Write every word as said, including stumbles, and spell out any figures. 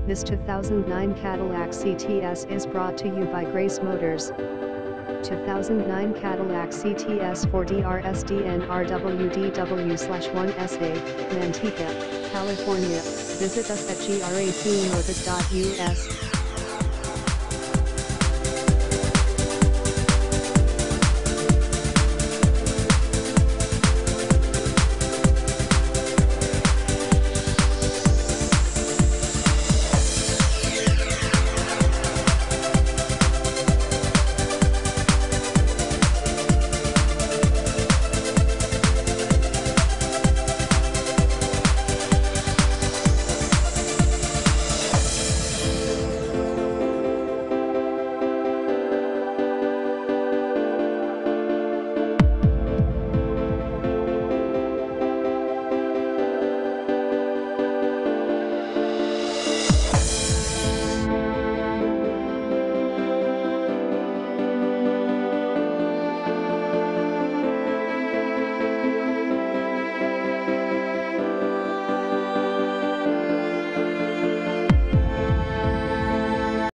This two thousand nine Cadillac C T S is brought to you by Grace Motors. two thousand nine Cadillac C T S for D R S D N R W D W one S A, Manteca, California. Visit us at gracmotors dot U S.